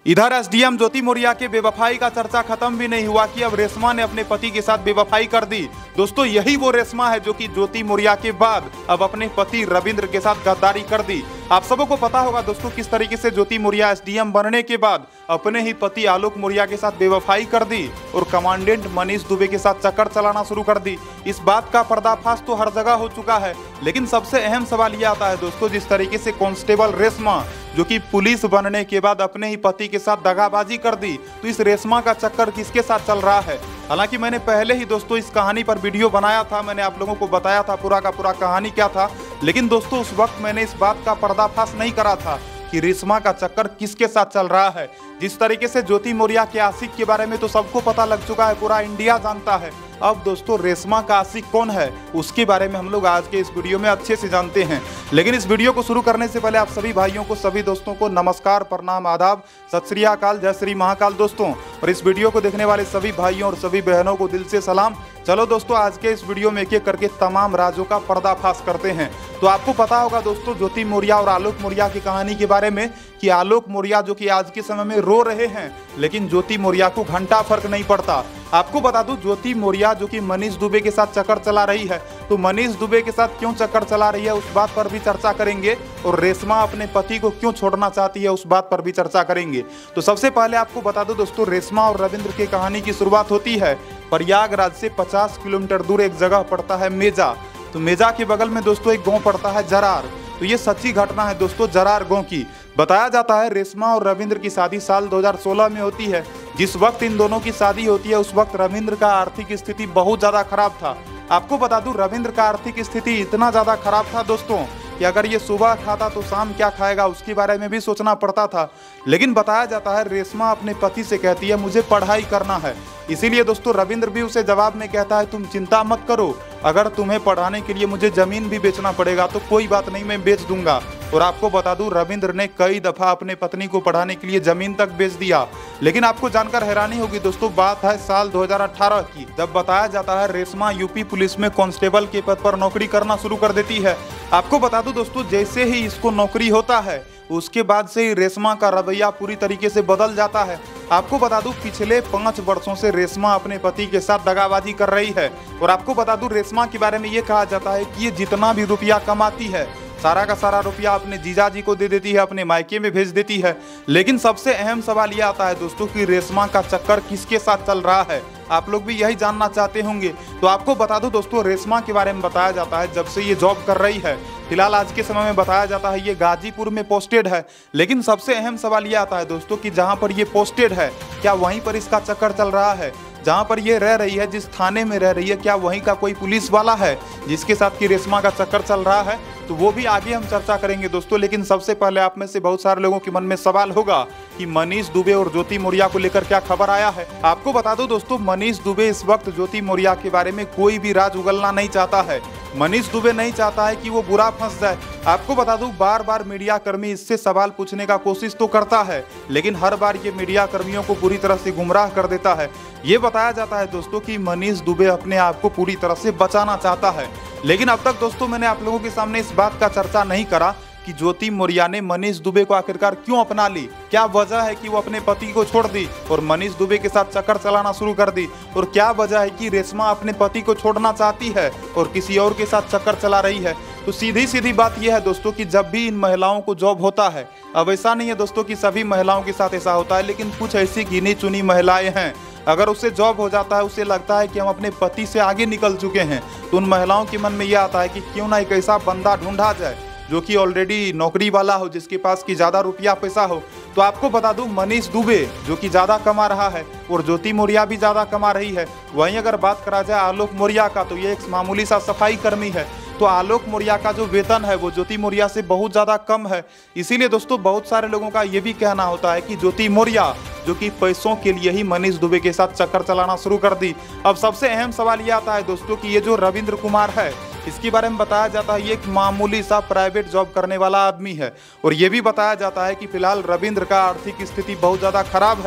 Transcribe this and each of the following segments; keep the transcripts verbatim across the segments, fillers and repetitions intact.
इधर एसडीएम ज्योति मौर्य के बेवफाई का चर्चा खत्म भी नहीं हुआ कि अब रेशमा ने अपने पति के साथ बेवफाई कर दी। दोस्तों यही वो रेशमा है जो कि ज्योति मौर्य के बाद अब अपने पति रविंद्र के साथ गद्दारी कर दी। आप सबों को पता होगा दोस्तों किस तरीके से ज्योति मौर्य एसडीएम बनने के बाद अपने ही पति आलोक मौर्य के साथ बेवफाई कर दी और कमांडेंट मनीष दुबे के साथ चक्कर चलाना शुरू कर दी। इस बात का पर्दाफाश तो हर जगह हो चुका है, लेकिन सबसे अहम सवाल यह आता है दोस्तों, जिस तरीके से कांस्टेबल रेशमा जो कि पुलिस बनने के बाद अपने ही पति के साथ दगाबाजी कर दी, तो इस रेशमा का चक्कर किसके साथ चल रहा है। हालांकि मैंने पहले ही दोस्तों इस कहानी पर वीडियो बनाया था, मैंने आप लोगों को बताया था पूरा का पूरा कहानी क्या था, लेकिन दोस्तों उस वक्त मैंने इस बात का पर्दाफाश नहीं करा था कि रेशमा का चक्कर किसके साथ चल रहा है। जिस तरीके से ज्योति मौर्य के आशिक के बारे में तो सबको पता लग चुका है, पूरा इंडिया जानता है। अब दोस्तों रेशमा का आशिक कौन है उसके बारे में हम लोग आज के इस वीडियो में अच्छे से जानते हैं। लेकिन इस वीडियो को शुरू करने से पहले आप सभी भाइयों को, सभी दोस्तों को नमस्कार, प्रणाम, आदाब, सत श्री अकाल, जय श्री महाकाल दोस्तों। और इस वीडियो को देखने वाले सभी भाइयों और सभी बहनों को दिल से सलाम। चलो दोस्तों आज के इस वीडियो में एक एक करके तमाम राजों का पर्दाफाश करते हैं। तो आपको पता होगा दोस्तों ज्योति मौर्य और आलोक मौर्य की कहानी के बारे में कि आलोक मौर्य जो कि आज के समय में रो रहे हैं, लेकिन ज्योति मौर्य को घंटा फर्क नहीं पड़ता। आपको बता दूं ज्योति मौर्य जो कि मनीष दुबे के साथ चक्कर चला रही है, तो मनीष दुबे के साथ क्यों चक्कर चला रही है उस बात पर भी चर्चा करेंगे, और रेशमा अपने पति को क्यों छोड़ना चाहती है उस बात पर भी चर्चा करेंगे। तो सबसे पहले आपको बता दूं दोस्तों, रेशमा और रविंद्र की कहानी की शुरुआत होती है प्रयागराज से पचास किलोमीटर दूर एक जगह पड़ता है मेजा। तो मेजा के बगल में दोस्तों एक गांव पड़ता है जरार। तो ये सच्ची घटना है दोस्तों जरार गांव की। बताया जाता है रेशमा और रविंद्र की शादी साल दो हज़ार सोलह में होती है। जिस वक्त इन दोनों की शादी होती है उस वक्त रविंद्र का आर्थिक स्थिति बहुत ज़्यादा खराब था। आपको बता दूं रविंद्र का आर्थिक स्थिति इतना ज़्यादा खराब था दोस्तों कि अगर ये सुबह खाता तो शाम क्या खाएगा उसके बारे में भी सोचना पड़ता था। लेकिन बताया जाता है रेशमा अपने पति से कहती है मुझे पढ़ाई करना है, इसीलिए दोस्तों रविंद्र भी उसे जवाब में कहता है तुम चिंता मत करो, अगर तुम्हें पढ़ाने के लिए मुझे जमीन भी बेचना पड़ेगा तो कोई बात नहीं, मैं बेच दूंगा। और आपको बता दूं रविंद्र ने कई दफा अपने पत्नी को पढ़ाने के लिए जमीन तक बेच दिया। लेकिन आपको जानकर हैरानी होगी दोस्तों, बात है साल दो हज़ार अठारह की, जब बताया जाता है रेशमा यूपी पुलिस में कांस्टेबल के पद पर नौकरी करना शुरू कर देती है। आपको बता दूं दोस्तों जैसे ही इसको नौकरी होता है उसके बाद से ही रेशमा का रवैया पूरी तरीके से बदल जाता है। आपको बता दूं पिछले पाँच वर्षों से रेशमा अपने पति के साथ दगाबाजी कर रही है। और आपको बता दूं रेशमा के बारे में ये कहा जाता है कि ये जितना भी रुपया कमाती है सारा का सारा रुपया अपने जीजाजी को दे देती है, अपने मायके में भेज देती है। लेकिन सबसे अहम सवाल यह आता है दोस्तों कि रेशमा का चक्कर किसके साथ चल रहा है, आप लोग भी यही जानना चाहते होंगे। तो आपको बता दूं दोस्तों रेशमा के बारे में बताया जाता है जब से ये जॉब कर रही है, फिलहाल आज के समय में बताया जाता है ये गाजीपुर में पोस्टेड है। लेकिन सबसे अहम सवाल ये आता है दोस्तों कि जहाँ पर ये पोस्टेड है क्या वहीं पर इसका चक्कर चल रहा है, जहाँ पर ये रह रही है, जिस थाने में रह रही है, क्या वहीं का कोई पुलिस वाला है जिसके साथ की रेशमा का चक्कर चल रहा है, तो वो भी आगे हम चर्चा करेंगे दोस्तों। लेकिन सबसे पहले आप में से बहुत सारे लोगों के मन में सवाल होगा कि मनीष दुबे और ज्योति मौर्य को लेकर क्या खबर आया है। आपको बता दो दोस्तों मनीष दुबे इस वक्त ज्योति मौर्य के बारे में कोई भी राज उगलना नहीं चाहता है। मनीष दुबे नहीं चाहता है कि वो बुरा फंस जाए। आपको बता दूं बार बार मीडिया कर्मी इससे सवाल पूछने का कोशिश तो करता है, लेकिन हर बार ये मीडिया कर्मियों को पूरी तरह से गुमराह कर देता है। ये बताया जाता है दोस्तों कि मनीष दुबे अपने आप को पूरी तरह से बचाना चाहता है। लेकिन अब तक दोस्तों मैंने आप लोगों के सामने इस बात का चर्चा नहीं करा कि ज्योति मौर्य ने मनीष दुबे को आखिरकार क्यों अपना ली, क्या वजह है कि वो अपने पति को छोड़ दी और मनीष दुबे के साथ चक्कर चलाना शुरू कर दी, और क्या वजह है कि रेशमा अपने पति को छोड़ना चाहती है और किसी और के साथ चक्कर चला रही है। तो सीधी सीधी बात यह है दोस्तों कि जब भी इन महिलाओं को जॉब होता है, अब ऐसा नहीं है दोस्तों कि सभी महिलाओं के साथ ऐसा होता है, लेकिन कुछ ऐसी गिनी चुनी महिलाएं हैं, अगर उससे जॉब हो जाता है उसे लगता है कि हम अपने पति से आगे निकल चुके हैं, तो उन महिलाओं के मन में यह आता है कि क्यों ना एक ऐसा बंदा ढूंढा जाए जो कि ऑलरेडी नौकरी वाला हो, जिसके पास की ज़्यादा रुपया पैसा हो। तो आपको बता दूं मनीष दुबे जो कि ज़्यादा कमा रहा है और ज्योति मौर्य भी ज़्यादा कमा रही है। वहीं अगर बात करा जाए आलोक मौर्य का, तो ये एक मामूली सा सफाई कर्मी है। तो आलोक मौर्य का जो वेतन है वो ज्योति मौर्य से बहुत ज़्यादा कम है। इसीलिए दोस्तों बहुत सारे लोगों का ये भी कहना होता है कि ज्योति मौर्य जो कि पैसों के लिए ही मनीष दुबे के साथ चक्कर चलाना शुरू कर दी। अब सबसे अहम सवाल ये आता है दोस्तों कि ये जो रविंद्र कुमार है इसके बारे में बताया जाता है ये एक मामूली सा प्राइवेट जॉब करने वाला आदमी है। और ये भी बताया जाता है कि फिलहाल रविंद्र का आर्थिक स्थिति बहुत ज़्यादा खराब है।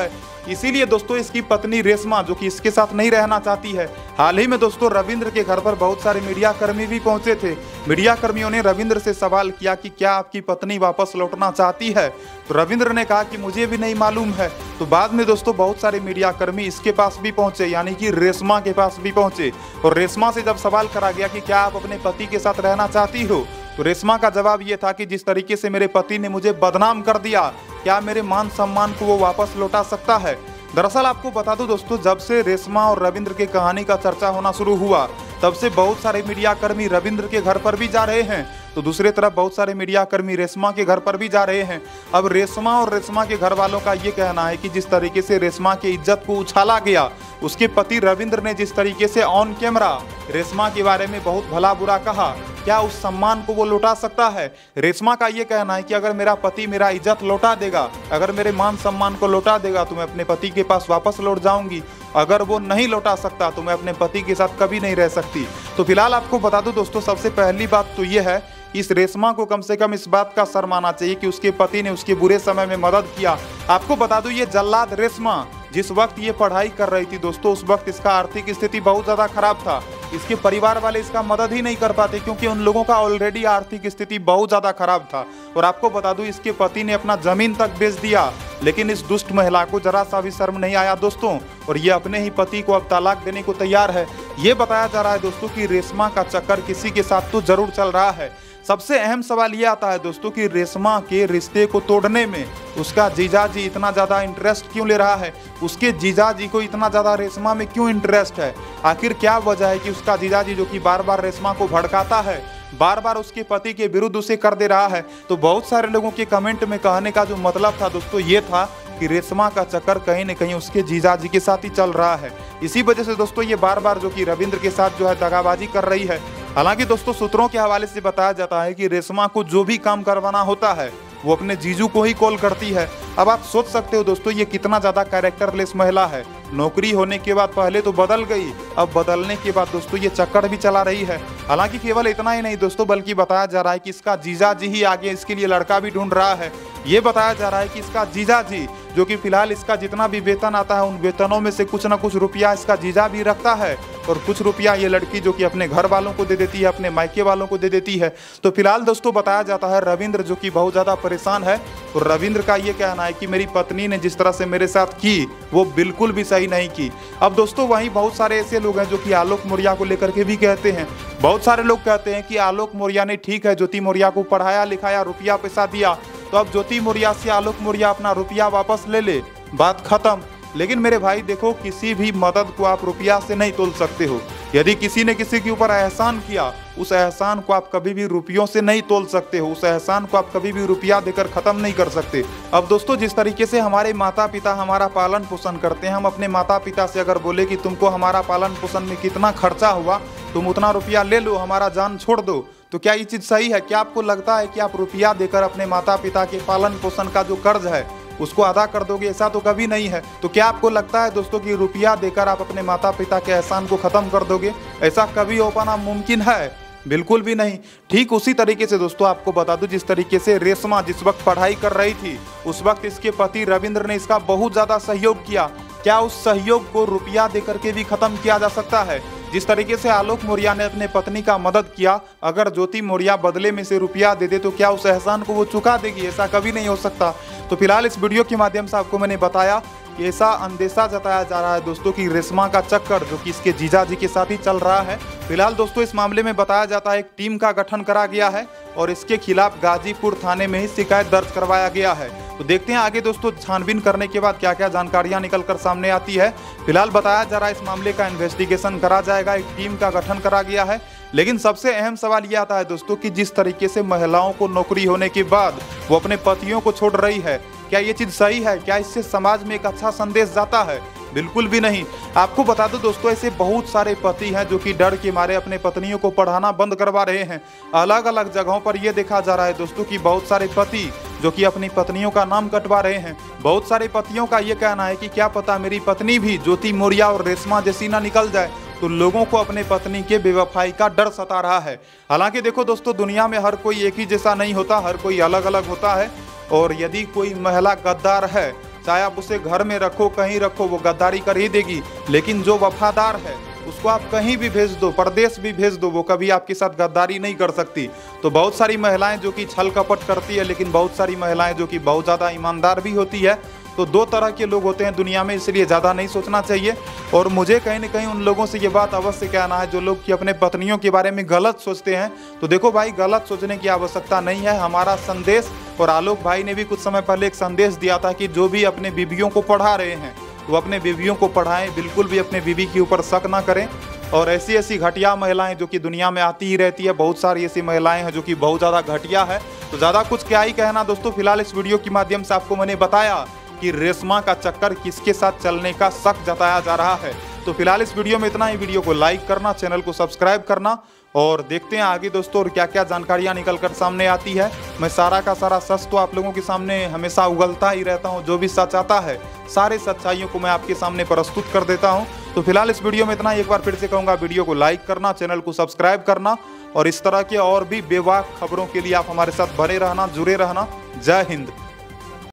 इसीलिए दोस्तों इसकी पत्नी रेशमा जो कि इसके साथ नहीं रहना चाहती है। हाल ही में दोस्तों रविंद्र के घर पर बहुत सारे मीडिया कर्मी भी पहुंचे थे। मीडिया कर्मियों ने रविंद्र से सवाल किया कि क्या आपकी पत्नी वापस लौटना चाहती है, तो रविंद्र ने कहा कि मुझे भी नहीं मालूम है। तो बाद में दोस्तों बहुत सारे मीडिया कर्मी इसके पास भी पहुंचे, यानी कि रेशमा के पास भी पहुंचे, और रेशमा से जब सवाल करा गया कि क्या आप अपने पति के साथ रहना चाहती हो, तो रेशमा का जवाब ये था कि जिस तरीके से मेरे पति ने मुझे बदनाम कर दिया, क्या मेरे मान सम्मान को वो वापस लौटा सकता है। दरअसल आपको बता दूं दोस्तों, जब से रेशमा और रविंद्र की कहानी का चर्चा होना शुरू हुआ, तब से बहुत सारे मीडिया कर्मी रविंद्र के घर पर भी जा रहे हैं, तो दूसरी तरफ बहुत सारे मीडिया कर्मी रेशमा के घर पर भी जा रहे हैं। अब रेशमा और रेशमा के घर वालों का ये कहना है कि जिस तरीके से रेशमा की इज्जत को उछाला गया, उसके पति रविंद्र ने जिस तरीके से ऑन कैमरा रेशमा के बारे में बहुत भला बुरा कहा, क्या उस सम्मान को वो लौटा सकता है। रेशमा का ये कहना है कि अगर मेरा पति मेरा इज्जत लौटा देगा, अगर मेरे मान सम्मान को लौटा देगा, तो मैं अपने पति के पास वापस लौट जाऊंगी। अगर वो नहीं लौटा सकता तो मैं अपने पति के साथ कभी नहीं रह सकती। तो फिलहाल आपको बता दूं दोस्तों, सबसे पहली बात तो ये है, इस रेशमा को कम से कम इस बात का शर्म आना चाहिए कि उसके पति ने उसके बुरे समय में मदद किया। आपको बता दूं, ये जल्लाद रेशमा जिस वक्त ये पढ़ाई कर रही थी दोस्तों, उस वक्त इसका आर्थिक स्थिति बहुत ज़्यादा खराब था। इसके परिवार वाले इसका मदद ही नहीं कर पाते, क्योंकि उन लोगों का ऑलरेडी आर्थिक स्थिति बहुत ज़्यादा खराब था। और आपको बता दूं, इसके पति ने अपना जमीन तक बेच दिया, लेकिन इस दुष्ट महिला को जरा सा भी शर्म नहीं आया दोस्तों, और ये अपने ही पति को अब तलाक देने को तैयार है। ये बताया जा रहा है दोस्तों कि रेशमा का चक्कर किसी के साथ तो जरूर चल रहा है। सबसे अहम सवाल ये आता है दोस्तों कि रेशमा के रिश्ते को तोड़ने में उसका जीजाजी इतना ज़्यादा इंटरेस्ट क्यों ले रहा है, उसके जीजाजी को इतना ज़्यादा रेशमा में क्यों इंटरेस्ट है। आखिर क्या वजह है कि उसका जीजाजी जो कि बार बार रेशमा को भड़काता है, बार बार उसके पति के विरुद्ध उसे कर दे रहा है। तो बहुत सारे लोगों के कमेंट में कहने का जो मतलब था दोस्तों, ये था कि रेशमा का चक्कर कहीं न कहीं उसके जीजाजी के साथ ही चल रहा है। इसी वजह से दोस्तों ये बार बार जो कि रविंद्र के साथ जो है दगाबाजी कर रही है। हालांकि दोस्तों सूत्रों के हवाले से बताया जाता है कि रेशमा को जो भी काम करवाना होता है वो अपने जीजू को ही कॉल करती है। अब आप सोच सकते हो दोस्तों ये कितना ज़्यादा कैरेक्टरलेस महिला है। नौकरी होने के बाद पहले तो बदल गई, अब बदलने के बाद दोस्तों ये चक्कर भी चला रही है। हालांकि केवल इतना ही नहीं दोस्तों, बल्कि बताया जा रहा है कि इसका जीजाजी ही आगे इसके लिए लड़का भी ढूंढ रहा है। ये बताया जा रहा है कि इसका जीजाजी जो कि फिलहाल इसका जितना भी वेतन आता है, उन वेतनों में से कुछ ना कुछ रुपया इसका जीजा भी रखता है, और कुछ रुपया ये लड़की जो कि अपने घर वालों को दे देती है, अपने मायके वालों को दे देती है। तो फिलहाल दोस्तों बताया जाता है रविंद्र जो कि बहुत ज़्यादा परेशान है, और रविंद्र का ये कहना है कि मेरी पत्नी ने जिस तरह से मेरे साथ की वो बिल्कुल भी सही नहीं की। अब दोस्तों वहीं बहुत सारे ऐसे लोग हैं जो कि आलोक मौर्य को लेकर के भी कहते हैं। बहुत सारे लोग कहते हैं कि आलोक मौर्य ने ठीक है ज्योति मौर्य को पढ़ाया लिखाया, रुपया पैसा दिया, तो अब ज्योति मौर्य से आलोक मौर्य अपना रुपया वापस ले ले, बात खत्म। लेकिन मेरे भाई देखो, किसी भी मदद को आप रुपया से नहीं तोल सकते हो। यदि किसी ने किसी के ऊपर एहसान किया, उस एहसान को आप कभी भी रुपयों से नहीं तोल सकते हो, उस एहसान को आप कभी भी रुपया देकर ख़त्म नहीं कर सकते। अब दोस्तों जिस तरीके से हमारे माता पिता हमारा पालन पोषण करते हैं, हम अपने माता पिता से अगर बोले कि तुमको हमारा पालन पोषण में कितना खर्चा हुआ, तुम उतना रुपया ले लो, हमारा जान छोड़ दो, तो क्या ये चीज़ सही है? क्या आपको लगता है कि आप रुपया देकर अपने माता पिता के पालन पोषण का जो कर्ज है उसको अदा कर दोगे? ऐसा तो कभी नहीं है। तो क्या आपको लगता है दोस्तों कि रुपया देकर आप अपने माता पिता के एहसान को ख़त्म कर दोगे? ऐसा कभी हो पाना मुमकिन है? बिल्कुल भी नहीं। ठीक उसी तरीके से दोस्तों आपको बता दूं, जिस तरीके से रेशमा जिस वक्त पढ़ाई कर रही थी, उस वक्त इसके पति रविंद्र ने इसका बहुत ज़्यादा सहयोग किया। क्या उस सहयोग को रुपया देकर के भी ख़त्म किया जा सकता है? जिस तरीके से आलोक मौर्य ने अपने पत्नी का मदद किया, अगर ज्योति मौर्य बदले में से रुपया दे दे तो क्या उस एहसान को वो चुका देगी? ऐसा कभी नहीं हो सकता। तो फिलहाल इस वीडियो के माध्यम से आपको मैंने बताया कि ऐसा अंदेशा जताया जा रहा है दोस्तों कि रेशमा का चक्कर जो कि इसके जीजाजी के साथ ही चल रहा है। फिलहाल दोस्तों इस मामले में बताया जाता है एक टीम का गठन करा गया है और इसके खिलाफ गाजीपुर थाने में ही शिकायत दर्ज करवाया गया है। तो देखते हैं आगे दोस्तों छानबीन करने के बाद क्या क्या जानकारियां निकल कर सामने आती है। फिलहाल बताया जा रहा है इस मामले का इन्वेस्टिगेशन करा जाएगा, एक टीम का गठन करा गया है। लेकिन सबसे अहम सवाल ये आता है दोस्तों कि जिस तरीके से महिलाओं को नौकरी होने के बाद वो अपने पतियों को छोड़ रही है, क्या ये चीज़ सही है? क्या इससे समाज में एक अच्छा संदेश जाता है? बिल्कुल भी नहीं। आपको बता दो दोस्तों, ऐसे बहुत सारे पति हैं जो कि डर के मारे अपने पत्नियों को पढ़ाना बंद करवा रहे हैं। अलग अलग जगहों पर यह देखा जा रहा है दोस्तों कि बहुत सारे पति जो कि अपनी पत्नियों का नाम कटवा रहे हैं। बहुत सारे पतियों का ये कहना है कि क्या पता मेरी पत्नी भी ज्योति मौर्य और रेशमा जैसी ना निकल जाए। तो लोगों को अपने पत्नी के बेवफाई का डर सता रहा है। हालांकि देखो दोस्तों, दुनिया में हर कोई एक ही जैसा नहीं होता, हर कोई अलग अलग होता है। और यदि कोई महिला गद्दार है, चाहे आप उसे घर में रखो, कहीं रखो, वो गद्दारी कर ही देगी। लेकिन जो वफादार है उसको आप कहीं भी भेज दो, परदेश भी भेज दो, वो कभी आपके साथ गद्दारी नहीं कर सकती। तो बहुत सारी महिलाएं जो कि छल कपट करती है, लेकिन बहुत सारी महिलाएं जो कि बहुत ज़्यादा ईमानदार भी होती है। तो दो तरह के लोग होते हैं दुनिया में, इसलिए ज़्यादा नहीं सोचना चाहिए। और मुझे कहीं ना कहीं उन लोगों से ये बात अवश्य कहना है जो लोग कि अपने पत्नियों के बारे में गलत सोचते हैं। तो देखो भाई, गलत सोचने की आवश्यकता नहीं है। हमारा संदेश, और आलोक भाई ने भी कुछ समय पहले एक संदेश दिया था कि जो भी अपने बीवियों को पढ़ा रहे हैं वो अपने बीवियों को पढ़ाएं, बिल्कुल भी अपने बीवी के ऊपर शक ना करें। और ऐसी ऐसी घटिया महिलाएं जो कि दुनिया में आती ही रहती है, बहुत सारी ऐसी महिलाएं हैं जो कि बहुत ज़्यादा घटिया है। तो ज़्यादा कुछ क्या ही कहना दोस्तों, फिलहाल इस वीडियो के माध्यम से आपको मैंने बताया कि रेशमा का चक्कर किसके साथ चलने का शक जताया जा रहा है। तो फिलहाल इस वीडियो में इतना ही। वीडियो को लाइक करना, चैनल को सब्सक्राइब करना, और देखते हैं आगे दोस्तों और क्या क्या जानकारियां निकल कर सामने आती है। मैं सारा का सारा सच तो आप लोगों के सामने हमेशा उगलता ही रहता हूं। जो भी सच आता है, सारे सच्चाइयों को मैं आपके सामने प्रस्तुत कर देता हूं। तो फिलहाल इस वीडियो में इतना ही। एक बार फिर से कहूँगा, वीडियो को लाइक करना, चैनल को सब्सक्राइब करना, और इस तरह के और भी बेबाक खबरों के लिए आप हमारे साथ बने रहना, जुड़े रहना। जय हिंद।